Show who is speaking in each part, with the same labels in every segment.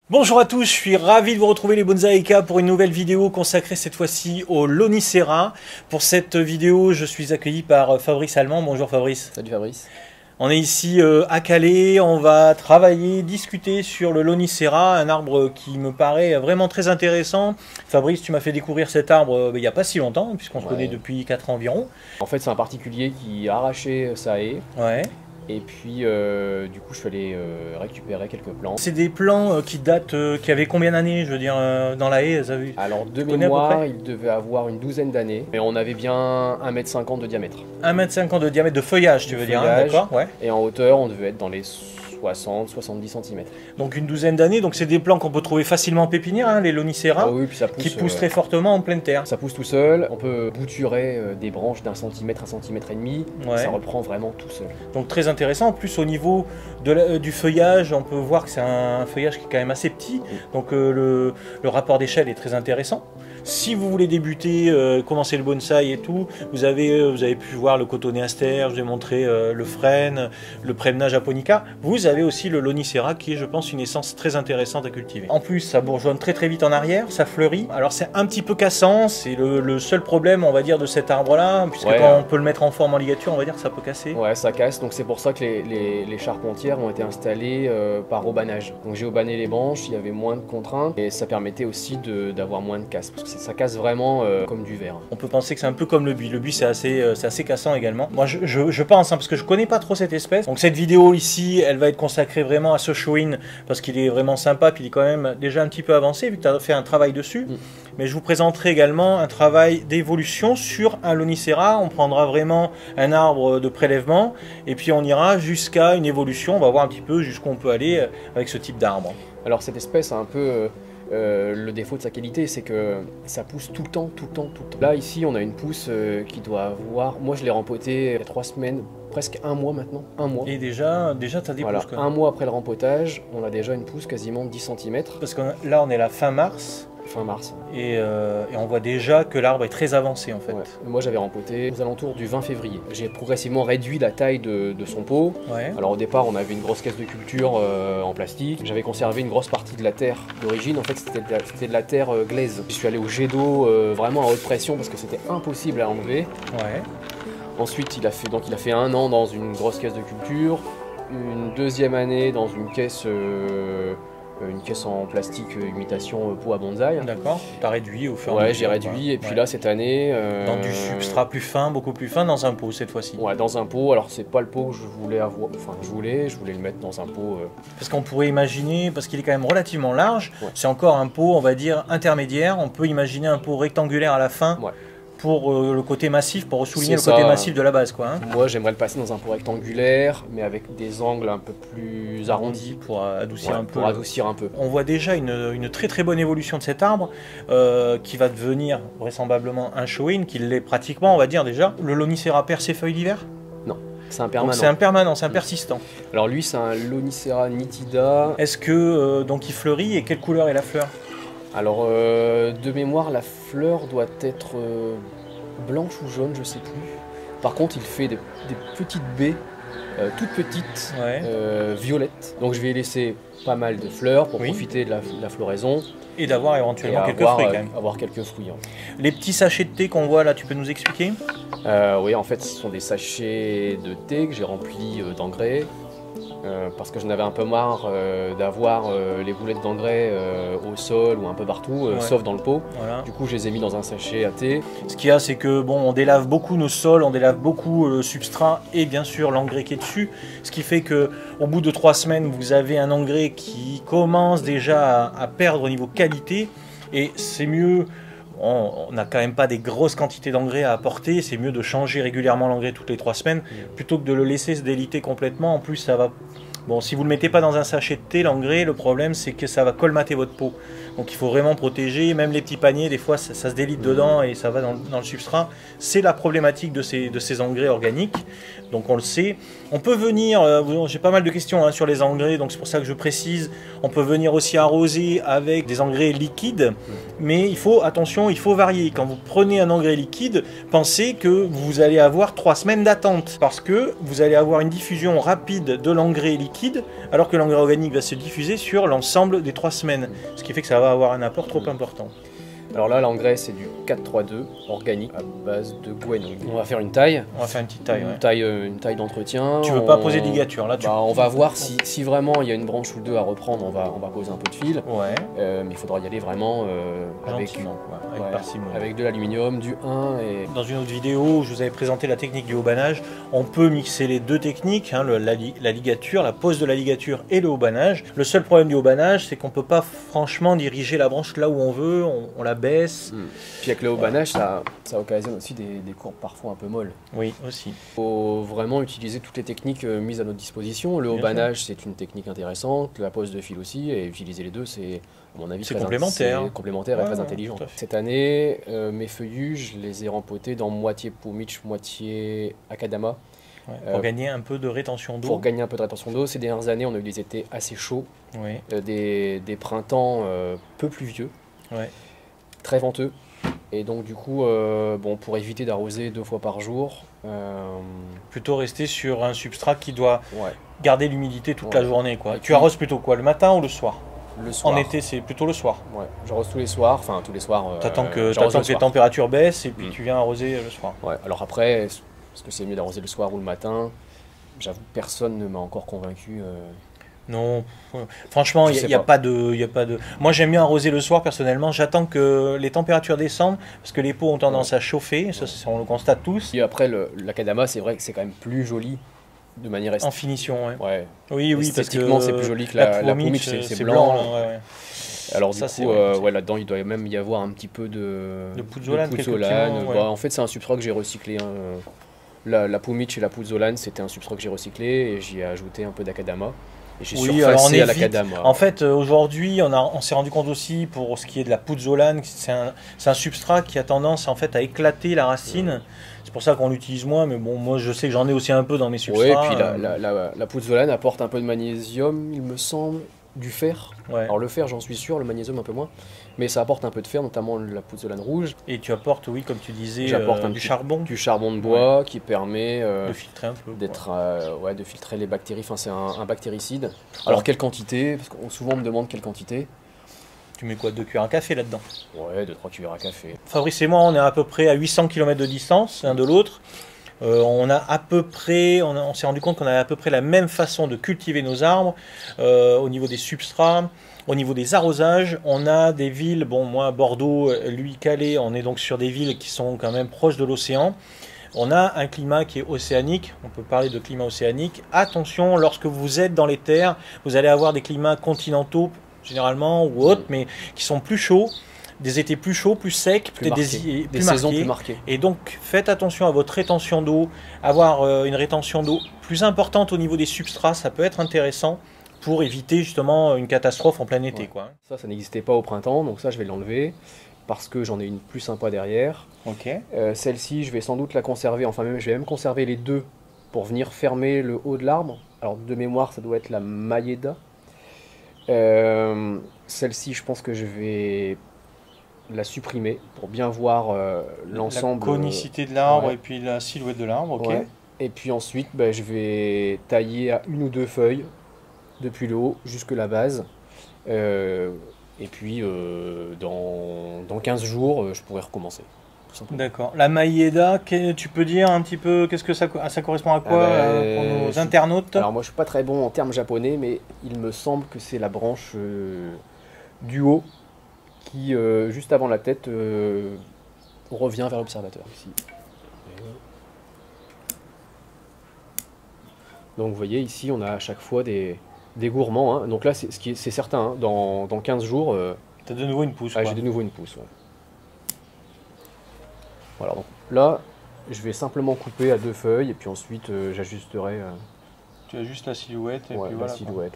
Speaker 1: Bonjour à tous, je suis ravi de vous retrouver les Bonsaïka pour une nouvelle vidéo consacrée cette fois-ci au Lonicera. Pour cette vidéo, je suis accueilli par Fabrice Allemand. Bonjour Fabrice.
Speaker 2: Salut Fabrice.
Speaker 1: On est ici à Calais, on va travailler, discuter sur le Lonicera, un arbre qui me paraît vraiment très intéressant. Fabrice, tu m'as fait découvrir cet arbre il n'y a pas si longtemps, puisqu'on se connaît depuis 4 ans environ.
Speaker 2: En fait, c'est un particulier qui a arraché sa haie.
Speaker 1: Ouais.
Speaker 2: Et puis, du coup, je suis allé récupérer quelques plants.
Speaker 1: C'est des plants qui datent, qui avaient combien d'années, je veux dire, dans la haie, ça vu.
Speaker 2: Alors, de mémoire, il devait avoir une douzaine d'années. Et on avait bien 1,50 m de diamètre.
Speaker 1: 1,50 m de diamètre de feuillage, tu veux dire, hein, d'accord, ouais.
Speaker 2: Et en hauteur, on devait être dans les 60-70 cm.
Speaker 1: Donc une douzaine d'années, donc c'est des plants qu'on peut trouver facilement en pépinière, hein, les Lonicera,
Speaker 2: Ah oui, puis ça pousse,
Speaker 1: qui poussent très fortement en pleine terre.
Speaker 2: Ça pousse tout seul, on peut bouturer des branches d'1 cm, 1,5 cm,
Speaker 1: ouais.
Speaker 2: Ça reprend vraiment tout seul.
Speaker 1: Donc très intéressant, en plus au niveau de du feuillage, on peut voir que c'est un feuillage qui est quand même assez petit, donc le rapport d'échelle est très intéressant. Si vous voulez débuter, commencer le bonsaï et tout, vous avez pu voir le cotonné aster, je vous ai montré le frêne, le Premna japonica. Vous avez aussi le Lonicera qui est, je pense, une essence très intéressante à cultiver. En plus, ça bourgeonne très très vite en arrière, ça fleurit. Alors c'est un petit peu cassant, c'est le seul problème, on va dire, de cet arbre-là, puisque quand on peut le mettre en forme en ligature, on va dire que ça peut casser. Ouais,
Speaker 2: ça casse, donc c'est pour ça que les charpentières ont été installées par aubanage. Donc j'ai aubané les branches, il y avait moins de contraintes, et ça permettait aussi d'avoir moins de casse, parce que ça casse vraiment comme du verre.
Speaker 1: On peut penser que c'est un peu comme le buis. Le buis c'est assez cassant également. Moi je pense, hein, parce que je connais pas trop cette espèce. Donc cette vidéo ici, elle va être consacrée vraiment à ce show-in, parce qu'il est vraiment sympa, puis il est quand même déjà un petit peu avancé, vu que tu as fait un travail dessus. Mais je vous présenterai également un travail d'évolution sur un Lonicera. On prendra vraiment un arbre de prélèvement, et puis on ira jusqu'à une évolution. On va voir un petit peu jusqu'où on peut aller avec ce type d'arbre.
Speaker 2: Alors cette espèce a un peu... le défaut de sa qualité, c'est que ça pousse tout le temps. Là, ici, on a une pousse qui doit avoir... Moi, je l'ai rempotée il y a 3 semaines, presque 1 mois maintenant. 1 mois.
Speaker 1: Et déjà tu as des pousses.
Speaker 2: Un mois après le rempotage, on a déjà une pousse quasiment de 10 cm.
Speaker 1: Parce que là, on est la fin mars.
Speaker 2: Fin mars.
Speaker 1: Et on voit déjà que l'arbre est très avancé en fait.
Speaker 2: Ouais. Moi j'avais rempoté aux alentours du 20 février. J'ai progressivement réduit la taille de son pot. Ouais. Alors au départ on avait une grosse caisse de culture en plastique. J'avais conservé une grosse partie de la terre d'origine. En fait c'était de la terre glaise. Je suis allé au jet d'eau vraiment à haute pression parce que c'était impossible à enlever. Ouais. Ensuite il a fait 1 an dans une grosse caisse de culture. Une deuxième année dans une caisse en plastique imitation pot à bonsaï.
Speaker 1: D'accord, tu as réduit au fur et à mesure.
Speaker 2: Ouais, j'ai réduit, et puis là cette année...
Speaker 1: Dans du substrat plus fin, beaucoup plus fin, dans un pot cette fois-ci.
Speaker 2: Ouais, dans un pot, alors c'est pas le pot que je voulais avoir, enfin je voulais le mettre dans un pot...
Speaker 1: Parce qu'on pourrait imaginer, parce qu'il est quand même relativement large, c'est encore un pot, on va dire, intermédiaire, on peut imaginer un pot rectangulaire à la fin. Ouais. Pour le côté massif, pour souligner le côté massif de la base, quoi. Hein.
Speaker 2: Moi, j'aimerais le passer dans un pot rectangulaire, mais avec des angles un peu plus arrondis
Speaker 1: pour adoucir un peu.
Speaker 2: Pour adoucir un peu.
Speaker 1: On voit déjà une très très bonne évolution de cet arbre, qui va devenir vraisemblablement un show-in, qui l'est pratiquement, on va dire déjà. Le Lonicera perd ses feuilles l'hiver?
Speaker 2: Non. C'est un permanent.
Speaker 1: C'est un permanent, c'est un persistant.
Speaker 2: Alors lui, c'est un Lonicera nitida.
Speaker 1: Est-ce que donc il fleurit, et quelle couleur est la fleur?
Speaker 2: Alors de mémoire, la fleur doit être blanche ou jaune, je sais plus. Par contre, il fait des petites baies, toutes petites, violettes. Donc je vais laisser pas mal de fleurs pour profiter de la floraison. Et d'avoir éventuellement quelques fruits quand même. Avoir quelques fruits. Hein.
Speaker 1: Les petits sachets de thé qu'on voit là, tu peux nous expliquer?
Speaker 2: Oui, en fait, ce sont des sachets de thé que j'ai remplis d'engrais. Parce que j'en avais un peu marre d'avoir les boulettes d'engrais au sol ou un peu partout, sauf dans le pot. Voilà. Du coup, je les ai mis dans un sachet à thé.
Speaker 1: Ce qu'il y a, c'est que bon, on délave beaucoup nos sols, on délave beaucoup le substrat et bien sûr l'engrais qui est dessus. Ce qui fait que au bout de 3 semaines, vous avez un engrais qui commence déjà à perdre au niveau qualité. Et c'est mieux. On n'a quand même pas des grosses quantités d'engrais à apporter, c'est mieux de changer régulièrement l'engrais toutes les 3 semaines plutôt que de le laisser se déliter complètement. En plus, ça va... Bon, si vous ne le mettez pas dans un sachet de thé, l'engrais, le problème c'est que ça va colmater votre peau. Donc il faut vraiment protéger, même les petits paniers, des fois ça se délite dedans et ça va dans le substrat. C'est la problématique de ces engrais organiques, donc on le sait. On peut venir, j'ai pas mal de questions sur les engrais, donc c'est pour ça que je précise, on peut venir aussi arroser avec des engrais liquides, mais il faut, attention, il faut varier. Quand vous prenez un engrais liquide, pensez que vous allez avoir 3 semaines d'attente, parce que vous allez avoir une diffusion rapide de l'engrais liquide liquide, alors que l'engrais organique va se diffuser sur l'ensemble des 3 semaines. Ce qui fait que ça va avoir un apport trop important.
Speaker 2: Alors là, l'engrais, c'est du 4-3-2 organique à base de guano. On va faire une taille.
Speaker 1: On va faire une petite taille.
Speaker 2: Une taille d'entretien.
Speaker 1: Tu veux pas poser de ligature là
Speaker 2: On va voir si vraiment il y a une branche ou deux à reprendre, on va poser un peu de fil.
Speaker 1: Ouais.
Speaker 2: Mais il faudra y aller vraiment avec de l'aluminium, du 1 et...
Speaker 1: Dans une autre vidéo où je vous avais présenté la technique du haubanage, on peut mixer les deux techniques, hein, la ligature, la pose de la ligature et le haubanage. Le seul problème du haubanage, c'est qu'on peut pas franchement diriger la branche là où on veut, on la baisse.
Speaker 2: Puis avec le haubanage, ça occasionne aussi des courbes parfois un peu molles.
Speaker 1: Oui, aussi.
Speaker 2: Il faut vraiment utiliser toutes les techniques mises à notre disposition. Le haubanage, c'est une technique intéressante, la pose de fil aussi, et utiliser les deux, c'est, à mon avis,
Speaker 1: complémentaire.
Speaker 2: C'est complémentaire et très intelligent. Cette année, mes feuillus, je les ai rempotés dans moitié Pumice, moitié Akadama.
Speaker 1: Pour gagner un peu de rétention d'eau.
Speaker 2: Pour gagner un peu de rétention d'eau. Ces dernières années, on a eu des étés assez chauds, des printemps peu pluvieux, très venteux. Et donc du coup, pour éviter d'arroser 2 fois par jour...
Speaker 1: Plutôt rester sur un substrat qui doit garder l'humidité toute la journée, quoi. Tu
Speaker 2: puis,
Speaker 1: arroses plutôt quoi, le matin ou le soir?
Speaker 2: Le soir.
Speaker 1: En été, c'est plutôt le soir.
Speaker 2: Ouais, j'arrose tous les soirs, enfin tous les soirs.
Speaker 1: T'attends que les températures baissent et puis tu viens arroser le soir.
Speaker 2: Ouais, alors après, est-ce que c'est mieux d'arroser le soir ou le matin? J'avoue, personne ne m'a encore convaincu.
Speaker 1: Non, franchement, il n'y a pas de... Moi, j'aime bien arroser le soir, personnellement. J'attends que les températures descendent, parce que les pots ont tendance à chauffer, ça, on le constate tous.
Speaker 2: Et après, l'Akadama, c'est vrai que c'est quand même plus joli, de manière esthétique.
Speaker 1: En finition,
Speaker 2: ouais.
Speaker 1: Oui,
Speaker 2: esthétiquement, c'est plus joli que la Pumice, c'est blanc. Alors
Speaker 1: ça,
Speaker 2: du coup, là-dedans, il doit même y avoir un petit peu de
Speaker 1: pouzzolane.
Speaker 2: En fait, c'est un substrat que j'ai recyclé. La Pumice et la pouzzolane, c'était un substrat que j'ai recyclé, et j'y ai ajouté un peu d'Akadama. Et j'ai surfacé à l'Akadama.
Speaker 1: En fait, aujourd'hui, on s'est rendu compte aussi, pour ce qui est de la pouzzolane, c'est un substrat qui a tendance en fait à éclater la racine. C'est pour ça qu'on l'utilise moins, mais bon, moi je sais que j'en ai aussi un peu dans mes substrats.
Speaker 2: Oui, et puis la pouzzolane apporte un peu de magnésium, il me semble, du fer. Alors le fer, j'en suis sûr, le magnésium un peu moins. Mais ça apporte un peu de fer, notamment la pouzzolane rouge.
Speaker 1: Et tu apportes, oui, comme tu disais, du charbon.
Speaker 2: Du charbon de bois qui permet
Speaker 1: de filtrer un peu.
Speaker 2: De filtrer les bactéries. Enfin, c'est un bactéricide. Alors, quelle quantité? Parce qu'on souvent me demande quelle quantité.
Speaker 1: Tu mets quoi, 2 cuillères à café là-dedans?
Speaker 2: Ouais, 2-3 cuillères à café.
Speaker 1: Fabrice et moi, on est à peu près à 800 km de distance l'un de l'autre. On s'est rendu compte qu'on avait à peu près la même façon de cultiver nos arbres au niveau des substrats, au niveau des arrosages. On a des villes, bon moi Bordeaux, lui Calais, on est donc sur des villes qui sont quand même proches de l'océan. On a un climat qui est océanique, on peut parler de climat océanique. Attention, lorsque vous êtes dans les terres, vous allez avoir des climats continentaux généralement ou autres, mais qui sont plus chauds. Des étés plus chauds, plus secs,
Speaker 2: des saisons plus marquées.
Speaker 1: Et donc, faites attention à votre rétention d'eau. Avoir une rétention d'eau plus importante au niveau des substrats, ça peut être intéressant pour éviter justement une catastrophe en plein été. Quoi.
Speaker 2: Ça n'existait pas au printemps, donc ça, je vais l'enlever parce que j'en ai une plus sympa derrière. Celle-ci, je vais sans doute la conserver. Enfin, je vais même conserver les deux pour venir fermer le haut de l'arbre. Alors, de mémoire, ça doit être la Mayeda. Celle-ci, je pense que je vais la supprimer pour bien voir l'ensemble.
Speaker 1: La conicité de l'arbre et puis la silhouette de l'arbre,
Speaker 2: Et puis ensuite, je vais tailler à 1 ou 2 feuilles depuis le haut jusque la base. Et puis dans 15 jours, je pourrai recommencer.
Speaker 1: D'accord. La Mayeda, tu peux dire un petit peu, qu'est-ce que ça correspond à quoi pour nos internautes?
Speaker 2: Alors moi je suis pas très bon en termes japonais, mais il me semble que c'est la branche du haut qui, juste avant la tête, revient vers l'observateur ici. Donc vous voyez ici on a à chaque fois des gourmands. Hein. Donc là c'est certain, hein, dans 15 jours...
Speaker 1: tu as de nouveau une pousse.
Speaker 2: J'ai de nouveau une pousse. Ouais. Voilà, donc là je vais simplement couper à 2 feuilles et puis ensuite j'ajusterai...
Speaker 1: Tu ajustes la silhouette et puis
Speaker 2: la
Speaker 1: voilà.
Speaker 2: Silhouette,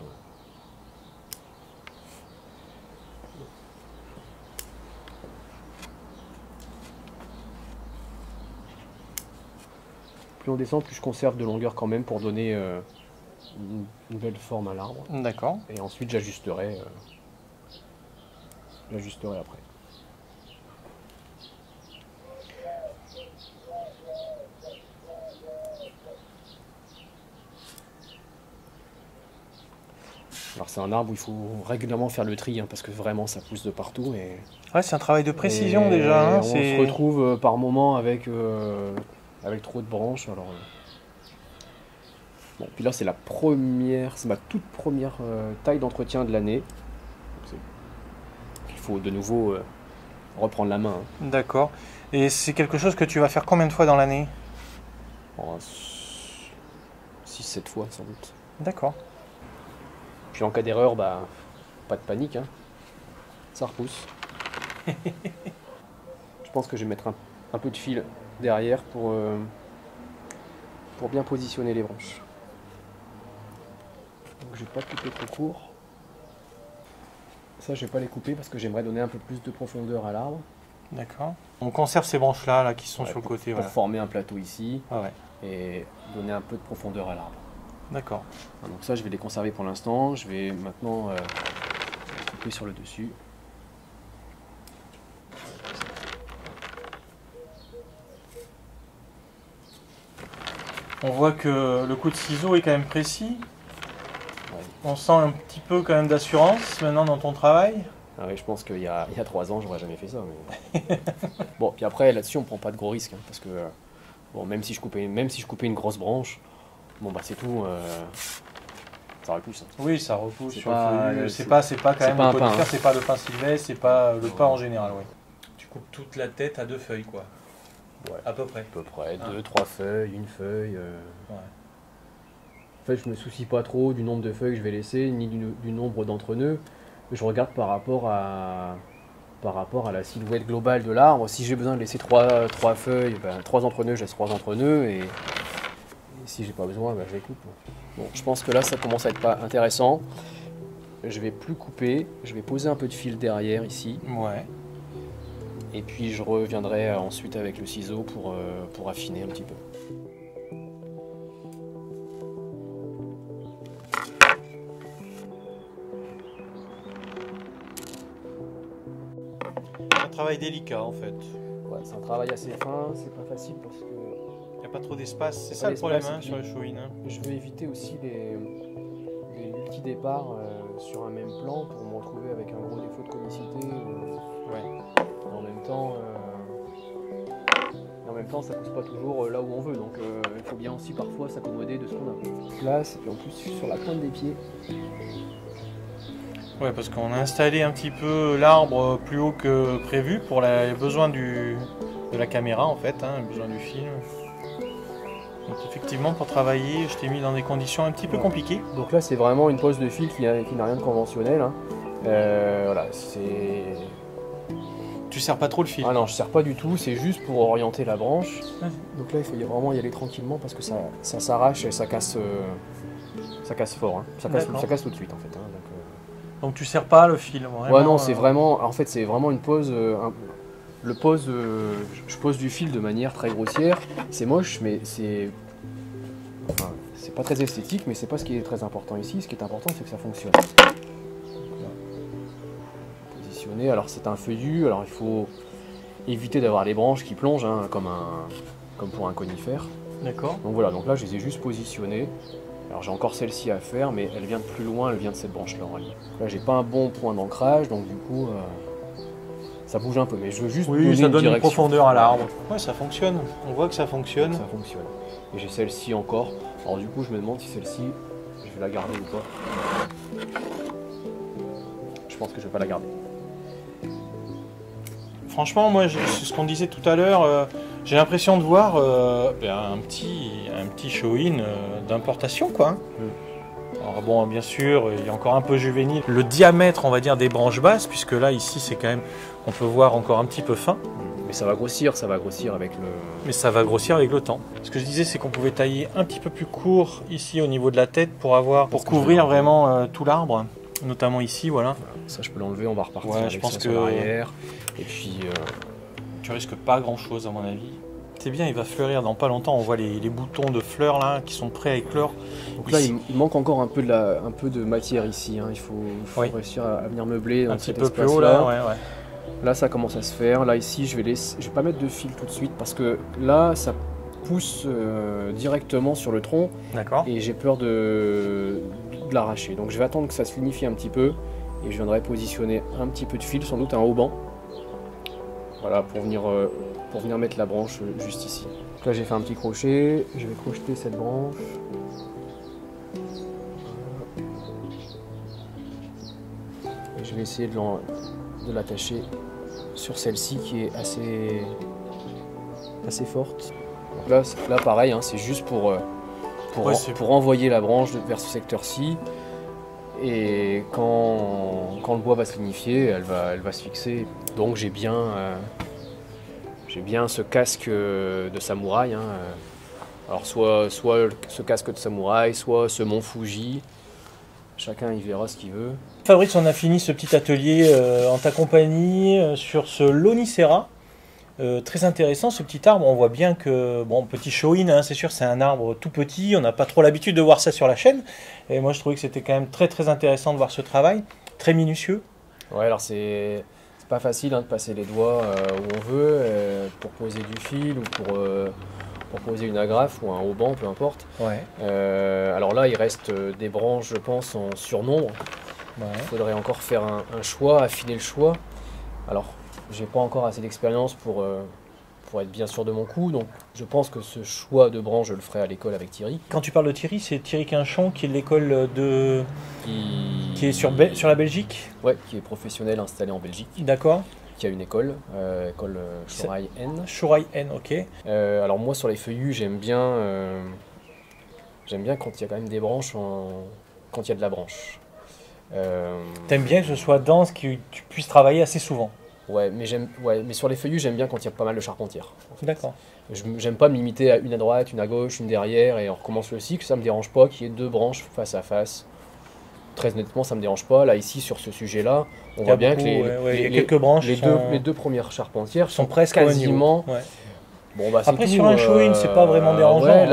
Speaker 2: Plus on descend, plus je conserve de longueur quand même pour donner une belle forme à l'arbre.
Speaker 1: D'accord.
Speaker 2: Et ensuite j'ajusterai après. c'est un arbre où il faut régulièrement faire le tri, hein, parce que vraiment ça pousse de partout.
Speaker 1: Ouais, c'est un travail de précision déjà. Hein,
Speaker 2: on se retrouve par moments avec trop de branches. Alors, bon, puis là c'est ma toute première taille d'entretien de l'année. Il faut de nouveau reprendre la main. Hein.
Speaker 1: D'accord. Et c'est quelque chose que tu vas faire combien de fois dans l'année?
Speaker 2: 6-7 fois sans doute.
Speaker 1: D'accord.
Speaker 2: Puis en cas d'erreur, bah, pas de panique, hein. Ça repousse. Je pense que je vais mettre un peu de fil derrière pour bien positionner les branches. Donc je vais pas couper trop court. Ça je vais pas les couper parce que j'aimerais donner un peu plus de profondeur à l'arbre.
Speaker 1: D'accord. On conserve ces branches là qui sont sur le côté.
Speaker 2: Pour former un plateau ici
Speaker 1: ouais.
Speaker 2: Et donner un peu de profondeur à l'arbre.
Speaker 1: D'accord.
Speaker 2: Donc ça je vais les conserver pour l'instant. Je vais maintenant couper sur le dessus.
Speaker 1: On voit que le coup de ciseau est quand même précis.
Speaker 2: Ouais.
Speaker 1: On sent un petit peu quand même d'assurance maintenant dans ton travail.
Speaker 2: Ah oui, je pense qu'il y a 3 ans, j'aurais jamais fait ça. Mais... bon, puis après, là-dessus, on prend pas de gros risques. Hein, parce que, bon, même si je coupais une grosse branche, bon, bah c'est tout. Ça repousse. Hein.
Speaker 1: Oui, ça repousse. C'est pas quand même le conifère, c'est pas le pin sylvestre, c'est pas le pin en général. Oui. Tu coupes toute la tête à 2 feuilles, quoi.
Speaker 2: Ouais.
Speaker 1: À peu près.
Speaker 2: 2, 3 feuilles, une feuille.
Speaker 1: Ouais.
Speaker 2: En fait, je me soucie pas trop du nombre de feuilles que je vais laisser, ni du nombre d'entre-nœuds. Je regarde par rapport à la silhouette globale de l'arbre. Si j'ai besoin de laisser 3 feuilles, 3 entre-nœuds, je laisse 3 entre-nœuds. Et si j'ai pas besoin, je les coupe. Bon, je pense que là, ça commence à être pas intéressant. Je vais plus couper. Je vais poser un peu de fil derrière ici.
Speaker 1: Ouais.
Speaker 2: Et puis je reviendrai ensuite avec le ciseau pour affiner un petit peu.
Speaker 1: C'est un travail délicat en fait.
Speaker 2: Ouais, c'est un travail assez fin, c'est pas facile parce que...
Speaker 1: Il n'y a pas trop d'espace, c'est ça le problème sur les Shōin. Hein.
Speaker 2: Je veux éviter aussi les multi-départs sur un même plan pour me retrouver avec un gros défaut de conicité.
Speaker 1: Ouais.
Speaker 2: En même temps, ça pousse pas toujours là où on veut, donc il faut bien aussi parfois s'accommoder de ce qu'on a. Place, et puis en plus sur la pointe des pieds.
Speaker 1: Ouais, parce qu'on a installé un petit peu l'arbre plus haut que prévu pour les besoins de la caméra en fait, les besoins du film. Donc effectivement, pour travailler, je t'ai mis dans des conditions un petit peu compliquées.
Speaker 2: Donc là, c'est vraiment une pose de fil qui n'a rien de conventionnel. Hein. Voilà, c'est...
Speaker 1: Tu serres pas trop le fil?
Speaker 2: Ah non, je serre pas du tout, c'est juste pour orienter la branche. Donc là, il faut vraiment y aller tranquillement parce que ça s'arrache et ça casse fort. Hein. Ça casse tout de suite en fait. Hein.
Speaker 1: Donc tu serres pas le fil vraiment,
Speaker 2: ouais, non, c'est vraiment... En fait, c'est vraiment une pose... je pose du fil de manière très grossière. C'est moche, mais c'est... Enfin, c'est pas très esthétique, mais c'est pas ce qui est très important ici. Ce qui est important, c'est que ça fonctionne. Positionner. Alors c'est un feuillu, alors il faut éviter d'avoir les branches qui plongent, hein, comme pour un conifère.
Speaker 1: D'accord.
Speaker 2: Donc voilà, donc là je les ai juste positionnées. Alors j'ai encore celle-ci à faire, mais elle vient de plus loin, elle vient de cette branche-là. Là j'ai pas un bon point d'ancrage, donc du coup ça bouge un peu, mais je veux juste donner
Speaker 1: ça donne une
Speaker 2: direction.
Speaker 1: profondeur à l'arbre. Ouais, ça fonctionne. On voit que ça fonctionne.
Speaker 2: Ça fonctionne. Et j'ai celle-ci encore. Alors du coup je me demande si celle-ci, je vais la garder ou pas. Je pense que je vais pas la garder.
Speaker 1: Franchement, moi, c'est ce qu'on disait tout à l'heure, j'ai l'impression de voir un petit Shōin d'importation, quoi. Alors bon, bien sûr, il est encore un peu juvénile. Le diamètre, on va dire, des branches basses, puisque là, ici, c'est quand même, on peut voir encore un petit peu fin.
Speaker 2: Mais ça va grossir avec le...
Speaker 1: Mais ça va grossir avec le temps. Ce que je disais, c'est qu'on pouvait tailler un petit peu plus court ici au niveau de la tête pour couvrir vraiment tout l'arbre. Notamment ici, voilà.
Speaker 2: Ça, je peux l'enlever, on va repartir
Speaker 1: ouais,
Speaker 2: avec
Speaker 1: je pense
Speaker 2: ça
Speaker 1: que
Speaker 2: sur l'arrière. Et puis...
Speaker 1: Tu risques pas grand-chose, à mon avis. C'est bien, il va fleurir dans pas longtemps. On voit les boutons de fleurs là qui sont prêts à éclore.
Speaker 2: Donc là, il manque encore un peu de matière ici. Hein. Il faut réussir à venir meubler
Speaker 1: un petit peu plus haut là. Ouais.
Speaker 2: Là, ça commence à se faire. Là, ici, je vais pas mettre de fil tout de suite parce que là, pousse directement sur le tronc.
Speaker 1: D'accord.
Speaker 2: Et j'ai peur de l'arracher. Donc je vais attendre que ça se lignifie un petit peu et je viendrai positionner un petit peu de fil, sans doute un haubans. Voilà, pour venir mettre la branche juste ici. Donc là j'ai fait un petit crochet, je vais crocheter cette branche. Et je vais essayer de l'attacher sur celle-ci qui est assez forte. Donc là pareil, hein, c'est juste pour envoyer la branche vers ce secteur-ci. Et quand le bois va se lignifier, elle va se fixer. Donc j'ai bien ce casque de samouraï. Hein. Alors soit ce casque de samouraï, soit ce mont Fuji. Chacun y verra ce qu'il veut.
Speaker 1: Fabrice, on a fini ce petit atelier en ta compagnie sur ce Lonicera. Très intéressant ce petit arbre, on voit bien que, bon, petit show-in, hein, c'est sûr, c'est un arbre tout petit, on n'a pas trop l'habitude de voir ça sur la chaîne, et moi je trouvais que c'était quand même très très intéressant de voir ce travail, très minutieux.
Speaker 2: Ouais, alors c'est pas facile hein, de passer les doigts où on veut, pour poser du fil ou pour poser une agrafe ou un haubans, peu importe.
Speaker 1: Ouais.
Speaker 2: Alors là il reste des branches je pense en surnombre, il faudrait encore faire un choix, affiner le choix. Alors j'ai pas encore assez d'expérience pour être bien sûr de mon coup, donc je pense que ce choix de branche, je le ferai à l'école avec Thierry.
Speaker 1: Quand tu parles de Thierry, c'est Thierry Quinchon qui est de l'école qui est sur la Belgique.
Speaker 2: Ouais, qui est professionnel installé en Belgique.
Speaker 1: D'accord.
Speaker 2: Qui a une école, école Shorai N.
Speaker 1: Shorai N, ok.
Speaker 2: Alors moi sur les feuillus, j'aime bien quand il y a quand même des branches, quand il y a de la branche.
Speaker 1: T'aimes bien que ce soit dense, que tu puisses travailler assez souvent.
Speaker 2: Ouais, mais sur les feuillus, j'aime bien quand il y a pas mal de charpentières. En fait.
Speaker 1: D'accord.
Speaker 2: J'aime pas me limiter à une à droite, une à gauche, une derrière, et on recommence le cycle. Ça me dérange pas qu'il y ait deux branches face à face. Très honnêtement, ça me dérange pas. Là, ici, sur ce sujet-là, on voit bien que
Speaker 1: quelques branches
Speaker 2: les deux premières charpentières
Speaker 1: sont presque
Speaker 2: quasiment.
Speaker 1: Ouais.
Speaker 2: Bon, bah,
Speaker 1: après, sur un show-in, c'est pas vraiment dérangeant.
Speaker 2: Ouais,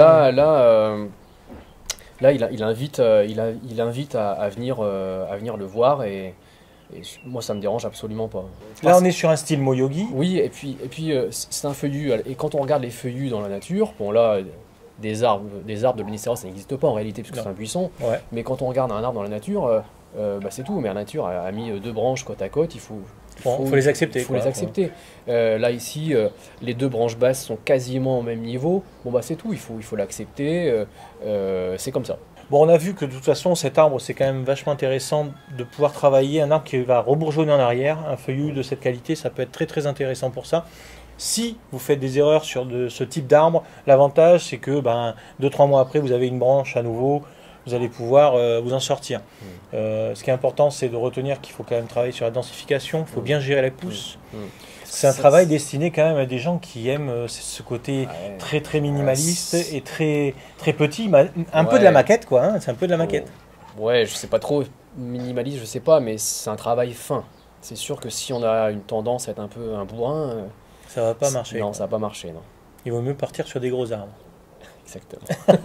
Speaker 2: là, il invite à venir le voir et moi ça me dérange absolument pas.
Speaker 1: Là on est sur un style Moyogi.
Speaker 2: Oui, et puis c'est un feuillu, et quand on regarde les feuillus dans la nature, bon là des arbres de Lonicera ça n'existe pas en réalité puisque c'est un buisson, mais quand on regarde un arbre dans la nature, c'est tout, mais la nature a mis deux branches côte à côte, il faut
Speaker 1: les accepter.
Speaker 2: Il faut les accepter. Là ici, les deux branches basses sont quasiment au même niveau, bon bah c'est tout, il faut l'accepter, c'est comme ça.
Speaker 1: Bon, on a vu que de toute façon, cet arbre, c'est quand même vachement intéressant de pouvoir travailler. Un arbre qui va rebourgeonner en arrière, un feuillu de cette qualité, ça peut être très très intéressant pour ça. Si vous faites des erreurs sur ce type d'arbre, l'avantage c'est que 2-3 mois après, vous avez une branche à nouveau, vous allez pouvoir vous en sortir. Ce qui est important, c'est de retenir qu'il faut quand même travailler sur la densification, il faut bien gérer la pousse. C'est un travail destiné quand même à des gens qui aiment ce côté très très minimaliste et très très petit, un peu de la maquette quoi, hein, c'est un peu de la maquette.
Speaker 2: Ouais, je sais pas trop, minimaliste je sais pas, mais c'est un travail fin. C'est sûr que si on a une tendance à être un peu un bourrin,
Speaker 1: ça va pas marcher.
Speaker 2: Non, ça va pas marcher, non.
Speaker 1: Il vaut mieux partir sur des gros arbres.
Speaker 2: Exactement.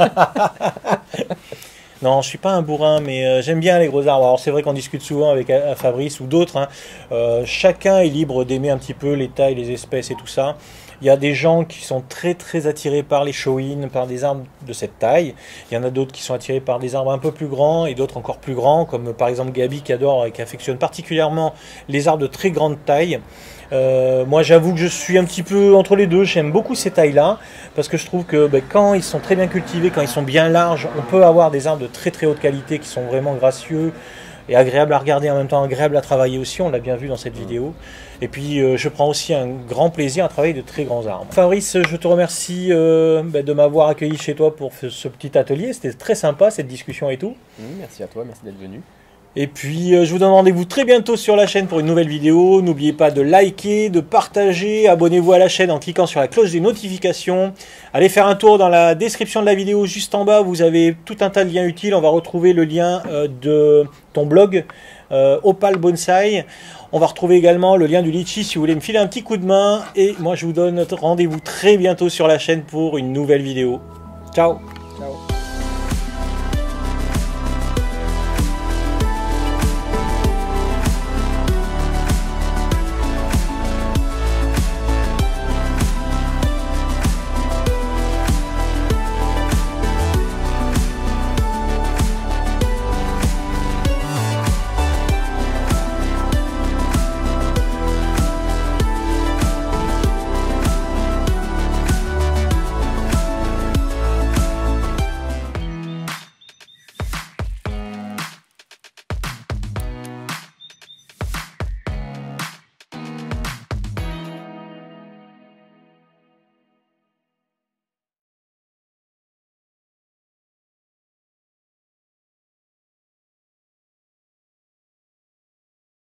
Speaker 1: Non, je suis pas un bourrin, mais j'aime bien les gros arbres. Alors c'est vrai qu'on discute souvent avec Fabrice ou d'autres. Hein. Chacun est libre d'aimer un petit peu les tailles, les espèces et tout ça. Il y a des gens qui sont très très attirés par les show-in, par des arbres de cette taille. Il y en a d'autres qui sont attirés par des arbres un peu plus grands et d'autres encore plus grands, comme par exemple Gabi qui adore et qui affectionne particulièrement les arbres de très grande taille. Moi j'avoue que je suis un petit peu entre les deux, j'aime beaucoup ces tailles là parce que je trouve que quand ils sont très bien cultivés, quand ils sont bien larges, on peut avoir des arbres de très très haute qualité qui sont vraiment gracieux et agréables à regarder, en même temps agréables à travailler aussi, on l'a bien vu dans cette vidéo. Et puis je prends aussi un grand plaisir à travailler de très grands arbres. Fabrice, je te remercie de m'avoir accueilli chez toi pour ce petit atelier, c'était très sympa cette discussion et tout.
Speaker 2: Merci à toi, merci d'être venu.
Speaker 1: Et puis je vous donne rendez-vous très bientôt sur la chaîne pour une nouvelle vidéo. N'oubliez pas de liker, de partager, abonnez-vous à la chaîne en cliquant sur la cloche des notifications. Allez faire un tour dans la description de la vidéo juste en bas, vous avez tout un tas de liens utiles. On va retrouver le lien de ton blog Opal Bonsai. On va retrouver également le lien du litchi si vous voulez me filer un petit coup de main. Et moi je vous donne rendez-vous très bientôt sur la chaîne pour une nouvelle vidéo. Ciao!